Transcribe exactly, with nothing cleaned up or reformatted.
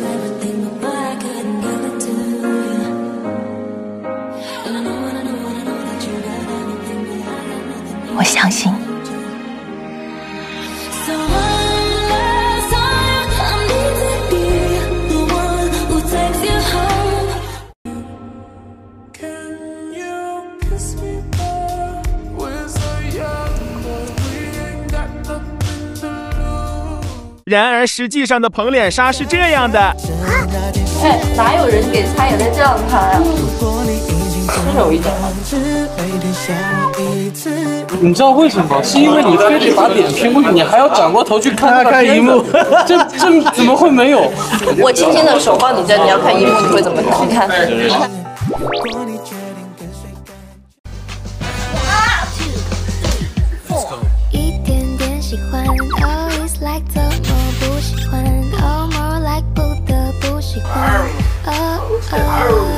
我相信你。 然而，实际上的捧脸杀是这样的。 哎，哪有人给擦眼泪这样擦呀？温柔一点嘛。 你知道为什么？是因为你非得把脸偏过去，你还要转过头去看他看荧幕，这这怎么会没有？ 我轻轻的手放你这，你要看荧幕，你会怎么看？ 一点点喜欢 always like 怎么不喜欢 oh more like 不得不喜欢 oh oh